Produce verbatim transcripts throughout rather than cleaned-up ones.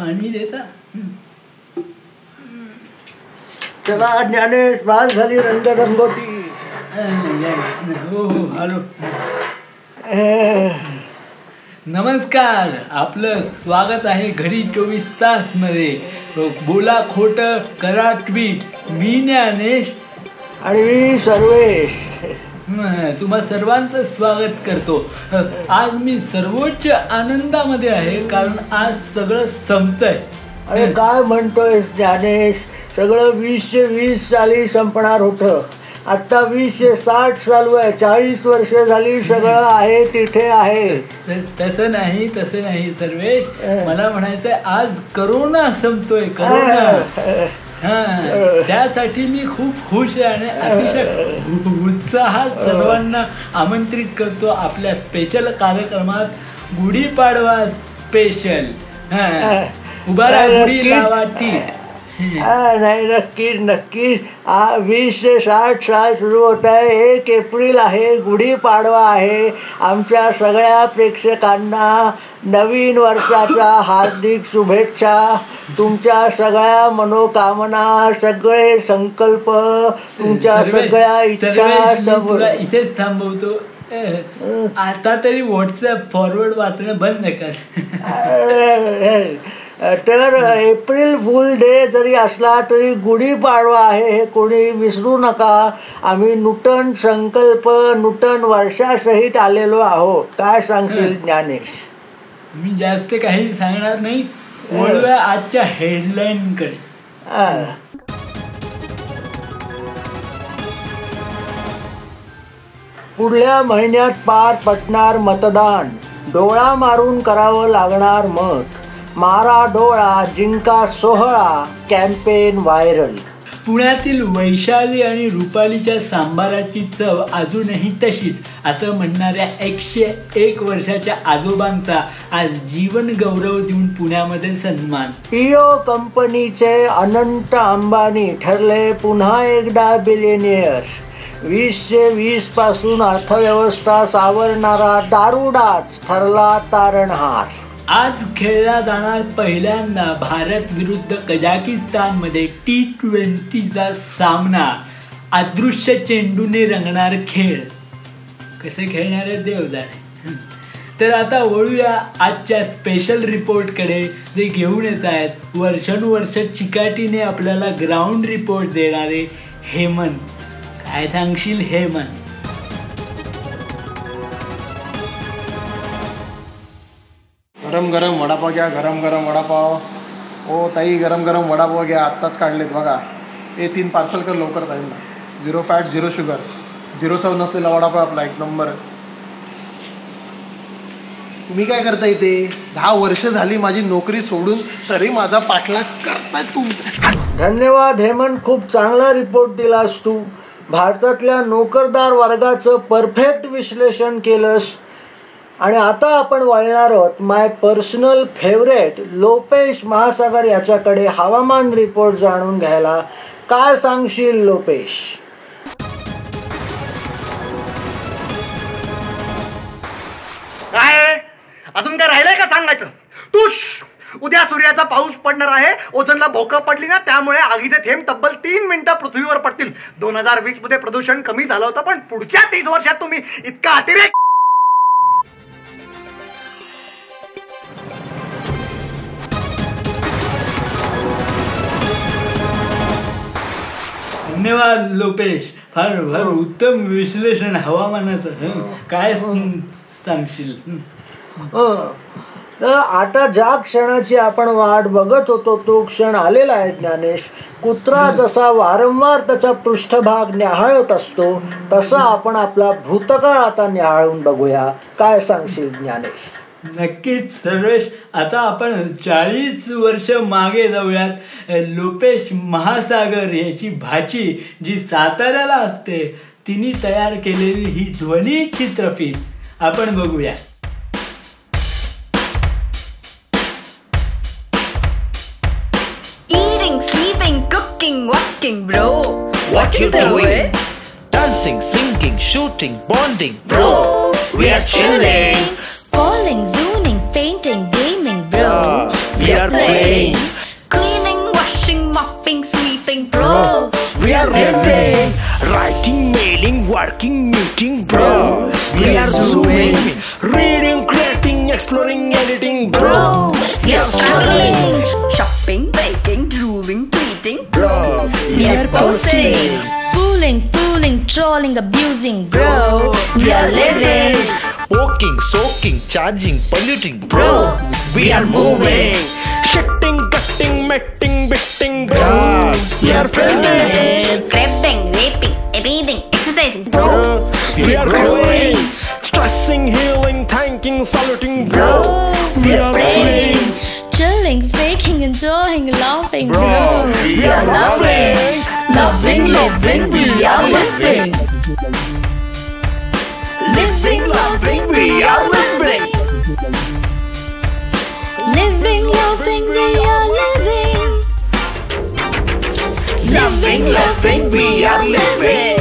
पाणी देता. चला ज्ञानेश, बास झाली रंगरंगोटी. हो हो आलो. नमस्कार, आपलं स्वागत आहे घडी चोवीस तास मध्ये. बोला खोटं करा ट्वीट. मी ज्ञानेश आणि मी सर्वेश तुम्हा सर्वांचं स्वागत करतो. आज मी सर्वोच्च आनंदामध्ये आहे कारण आज सगळं संपतंय. अरे काय म्हणतोय ज्ञानेश, सगळं वीसशे वीस साली संपणार होतं. आता वीसशे साठ चालू आहे. चाळीस वर्ष झाली सगळं आहे तिथे आहे. तसं नाही तसं नाही सर्वेश, मला म्हणायचंय आज करोना संपतोय. करोना हा, त्यासाठी मी खूप खुश आहे आणि अतिशय उत्साहात सर्वांना आमंत्रित करतो आपल्या स्पेशल कार्यक्रमात. गुढीपाडवा स्पेशल. हा, उभारा गुढी लावा टीट. नाही नक्कीच नक्कीच. वीसशे साठ साल सुरू होत आहे. एक एप्रिल आहे, गुढीपाडवा आहे. आमच्या सगळ्या प्रेक्षकांना नवीन वर्षाच्या हार्दिक शुभेच्छा. तुमच्या सगळ्या मनोकामना, सगळे संकल्प, तुमच्या सगळ्या इच्छा. तुला इथेच थांबवतो. आता तरी व्हॉट्सअप फॉरवर्ड वाचणं बंद कर. तर एप्रिल फुल डे जरी असला तरी गुढीपाडवा आहे हे कोणी विसरू नका. आम्ही नूतन संकल्प, नूतन वर्षासहित आलेलो आहोत. काय सांगशील ज्ञानेश? मी जास्त काही सांगणार नाही. वळूया आजच्या हेडलाईन कडे. पुढल्या महिन्यात पार पडणार मतदान. डोळा मारून करावं लागणार मत. मारा डोळा, जिंका सोहळा, कॅम्पेन व्हायरल. पुण्यातील वैशाली आणि रुपालीच्या सांबाराची चव अजूनही तशीच असं म्हणणाऱ्या एकशे एक वर्षाच्या आजोबांचा आज जीवन गौरव देऊन पुण्यामध्ये सन्मान. पिओ कंपनीचे अनंत अंबानी ठरले पुन्हा एकदा बिलियनियर. वीसशे वीस पासून अर्थव्यवस्था सावरणारा दारुडाच ठरला तारणहार. आज खेळला जाणार पहिल्यांदा भारत विरुद्ध कझाकिस्तानमध्ये टी ट्वेंटीचा सामना. अदृश्य चेंडूने रंगणार खेळ. कसे खेळणार आहे देव जाणे. तर आता वळूया आजच्या स्पेशल रिपोर्टकडे, जे घेऊन येत आहेत वर्षानुवर्ष चिकाटीने आपल्याला ग्राउंड रिपोर्ट देणारे हेमंत. काय सांगशील हेमंत? गरम गरम वडापाव घ्या. गरम गरम वडापाव. ओ ताई, गरम गरम वडापाव घ्या. आत्ताच काढलेत बघा. हे तीन पार्सल कर लवकर ताईंना. Zero fat, zero sugar, zero चव नसलेला वडापाव आपला एक नंबर. तुम्ही काय करता इथे? दहा वर्ष झाली माझी नोकरी सोडून, तरी माझा पाठलाग करताय तुम्ही. धन्यवाद हेमंत, खूप चांगला रिपोर्ट दिलास तू. भारतातल्या नोकरदार वर्गाचं परफेक्ट विश्लेषण केलंस. आणि आता आपण वळणार आहोत माय पर्सनल फेवरेट लोपेश महासागर याच्याकडे हवामान रिपोर्ट जाणून घ्यायला. काय सांगशील लोपेश? काय अजून काय राहिलंय का सांगायचं? तुष, उद्या सूर्याचा पाऊस पडणार आहे. ओझोनला भोकं पडली ना, त्यामुळे आगीचे थेंब तब्बल तीन मिनिटं पृथ्वीवर पडतील. दोन हजार वीस मध्ये प्रदूषण कमी झालं होतं, पण पुढच्या तीस वर्षात तुम्ही इतका अतिरेक. धन्यवाद लोपेश, फार फार उत्तम विश्लेषण हवामानाचं. काय सांगशील? आता ज्या क्षणाची आपण वाट बघत होतो तो क्षण आलेला आहे ज्ञानेश. कुत्रा जसा वारंवार त्याचा पृष्ठभाग न्याहाळत असतो तसा आपण आपला भूतकाळ आता न्याहाळून बघूया. काय सांगशील ज्ञानेश? नक्कीच सर्वेश. आता आपण चाळीस वर्ष मागे जाऊयात. लोपेश महासागर याची भाची जी साताऱ्याला असते तिने तयार केलेली ही ध्वनी चित्रफित आपण बघूया. Eating, sleeping, cooking, walking, bro. What you doing? Dancing, singing, shooting, bonding, bro. We are chilling. Calling, zooming, painting, gaming, bro. we are playing. Cleaning, washing, mopping, sweeping, bro. We are living. Writing, mailing, working, meeting, bro. We are zooming. Reading, creating, exploring, editing, bro. We are struggling. Shopping, baking, drooling, tweeting, Bro, we are posting. Fooling, fooling, trolling, abusing, bro. We are living. poking, soaking, charging, polluting, Bro, we are moving. Shitting, cutting, matting, bitting, bro. We are filming. Grabbing, raping, reading, exercising, bro. We are growing. Stressing, healing, thanking, saluting, bro. We are praying. Chilling, faking, enjoying, laughing, Bro, bro. we are loving. Loving, living, we are living. Living, loving, we are living. Living, loving, we are living. Living, loving, we are living.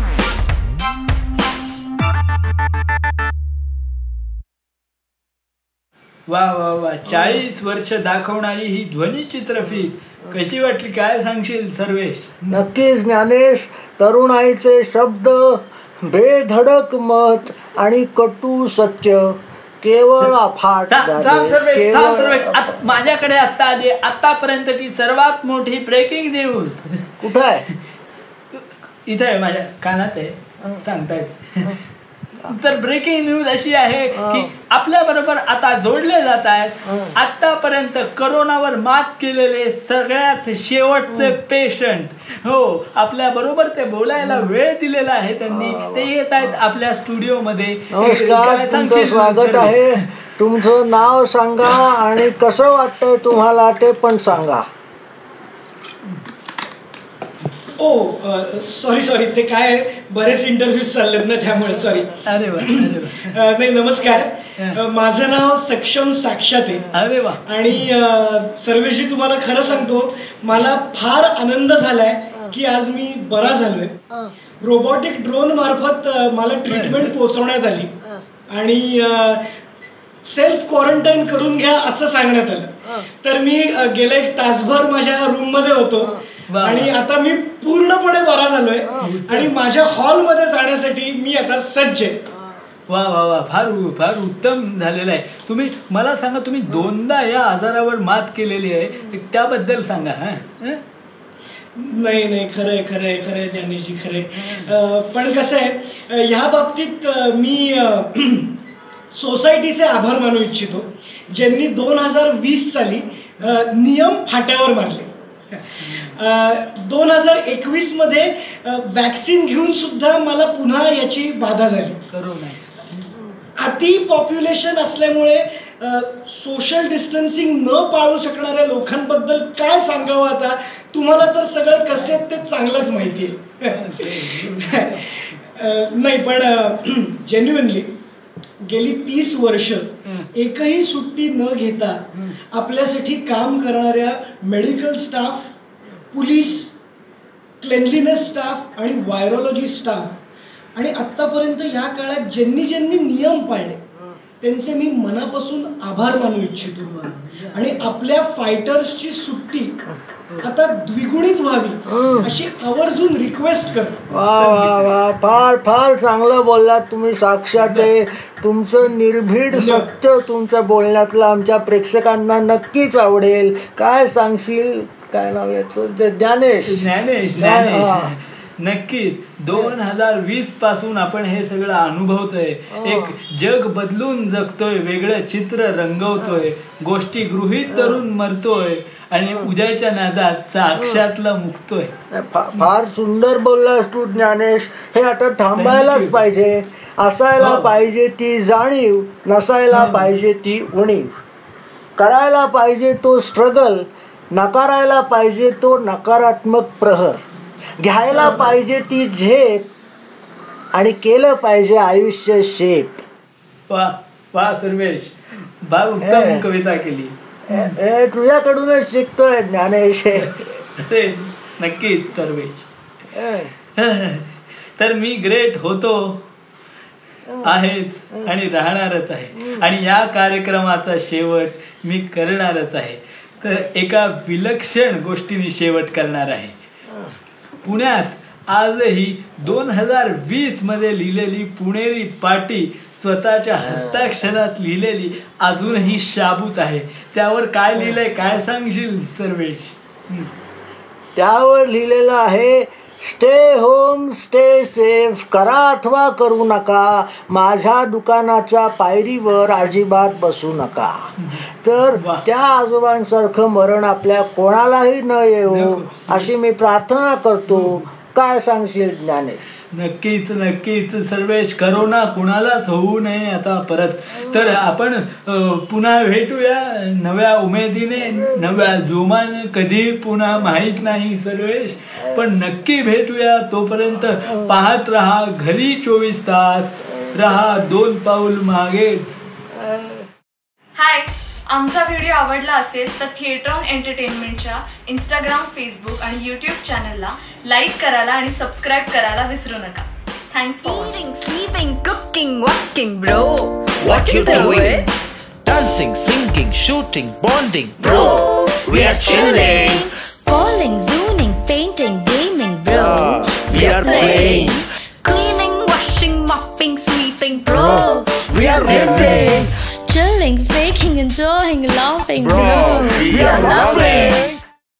वा वा वा चाळीस वर्ष दाखवणारी ही ध्वनिचित्रफीत कशी वाटली, काय सांगशील सर्वेश? नक्कीच ज्ञानेश. तरुणाईचे शब्द, बेधडक मत आणि कटू सत्य केवळ अफाट थांब थांब झाले. सर्वेश, थांब सर्वेश. केवळ आत- माझ्याकडे आता आली आतापर्यंतची सर्वात मोठी ब्रेकिंग न्यूज. कुठं आहे? इथं आहे, माझ्या कानात आहे, सांगतायत. तर ब्रेकिंग न्यूज अशी आहे की आपल्या बरोबर आता जोडले जात आहेत आतापर्यंत करोनावर मात केलेले सगळ्यात शेवटचे पेशंट. हो, आपल्या बरोबर ते बोलायला वेळ दिलेला आहे त्यांनी. ते येत आहेत आपल्या स्टुडिओ मध्ये. नमस्कार, तुमचं स्वागत आहे. तुमचं नाव सांगा आणि कसं वाटतंय तुम्हाला ते पण सांगा. ओ सॉरी सॉरी ते काय बरेच इंटरव्ह्यूज चाललेत ना त्यामुळे सॉरी. अरे वा, अरे वा. नाही नमस्कार, अ, माझं नाव सक्षम साक्षात आहे. अरे वा. आणि सर्वेशजी तुम्हाला खरं सांगतो, मला फार आनंद झालाय की आज मी बरा झालोय. रोबोटिक ड्रोन मार्फत अ, मला ट्रीटमेंट पोहोचवण्यात आली आणि सेल्फ क्वारंटाईन करून घ्या असं सांगण्यात आलं. तर मी अ, गेले एक तासभर माझ्या रूम मध्ये होतो आणि आता मी पूर्णपणे बरा झालोय आणि माझ्या हॉलमध्ये जाण्यासाठी मी आता सज्ज आहे. वा वा वा, फार फार उत्तम झालेलं आहे. तुम्ही मला सांगा, तुम्ही दोनदा या आजारावर मात केलेली आहे, त्याबद्दल सांगा. हा, नाही नाही खरंय खरंय खरंय ज्ञानेशजी, खरंय. पण कसं आहे, ह्या बाबतीत मी सोसायटीचे आभार मानू इच्छितो, ज्यांनी दोन हजार वीस साली नियम फाट्यावर मारले. दोन हजार एकवीस मध्ये वॅक्सिन घेऊन सुद्धा मला पुन्हा याची बाधा झाली. करोना अति पॉप्युलेशन असल्यामुळे सोशल डिस्टन्सिंग न पाळू शकणाऱ्या लोकांबद्दल काय सांगावं आता. तुम्हाला तर सगळं कसे ते चांगलंच माहिती आहे. नाही पण जेन्युइनली गेली तीस वर्ष एकही सुट्टी न घेता आपल्यासाठी काम करणाऱ्या medical staff, police, cleanliness staff आणि व्हायरोलॉजी स्टाफ आणि आतापर्यंत या काळात ज्यांनी ज्यांनी नियम पाळले त्यांचे मी मनापासून आभार मानू इच्छितो. आणि आपल्या फायटर्सची सुट्टी आता द्विगुणित व्हावी अशी आवर्जून रिक्वेस्ट करतो. वा वा वा, फार फार चांगलं बोललात तुम्ही. साक्षात आहे. तुमचं निर्भीड सत्य तुमच्या बोलण्यातलं आमच्या प्रेक्षकांना नक्कीच आवडेल. काय सांगशील? काय नाव याचं? ज्ञानेश. ज्ञानेश ज्ञानेश नक्कीच. दोन हजार वीस पासून आपण हे सगळं अनुभवतोय. एक जग बदलून जगतोय, वेगळं चित्र रंगवतोय, गोष्टी गृहीत धरून मरतोय आणि उद्याच्या नादात साक्षातला मुक्तोय. फार सुंदर बोललास तू ज्ञानेश. हे आता थांबायलाच पाहिजे. असायला पाहिजे ती जाणीव, नसायला पाहिजे ती उणीव. करायला पाहिजे तो स्ट्रगल, नकारायला पाहिजे तो नकारात्मक प्रहर. घ्यायला पाहिजे ती झेप आणि केलं पाहिजे आयुष्य शेप. वा वा सर्वेश, फार उत्तम कविता केली. हे तुझ्याकडूनच शिकतोय ज्ञानेश. अरे नक्कीच सर्वेश. तर मी ग्रेट होतो आहेच आणि राहणारच आहे. आणि या कार्यक्रमाचा शेवट मी करणारच आहे. तर एका विलक्षण गोष्टीने शेवट करणार आहे. पुण्यात आजही दोन हजार वीस मध्ये लिहिलेली पुणेरी पाटी स्वतःच्या हस्ताक्षरात लिहिलेली अजूनही शाबूत आहे. त्यावर काय लिहिलंय काय सांगशील सर्वेश? त्यावर लिहिलेलं आहे, स्टे होम स्टे सेफ, करा अथवा करू नका, माझ्या दुकानाच्या पायरीवर अजिबात बसू नका. तर त्या आजोबांसारखं मरण आपल्या कोणालाही न येऊ अशी मी प्रार्थना करतो. काय सांगशील ज्ञानेश? नक्कीच नक्कीच सर्वेश, करोना कुणालाच होऊ नये आता परत. तर आपण पुन्हा भेटूया नव्या उमेदीने, नव्या जोमाने, कधी पुन्हा माहीत नाही सर्वेश, पण नक्की भेटूया. तोपर्यंत पाहत राहा घरी चोवीस तास, रहा दोन पाऊल मागेच. हाय, आमचा व्हिडिओ आवडला असेल तर थिएटर ऑन एंटरटेनमेंटच्या इंस्टाग्राम, फेसबुक आणि यूट्यूब चॅनलला लाईक करायला आणि सबस्क्राईब करायला विसरू नका. Thanks for watching. Sleeping, cooking, walking, bro. What you doing? Dancing, singing, shooting, bonding, bro. We are chilling. Calling, zooming, painting, gaming, bro. We are playing. Cleaning, washing, mopping, sweeping, bro. We are living. Chilling, faking, enjoying, laughing, Bro, bro. we are loving.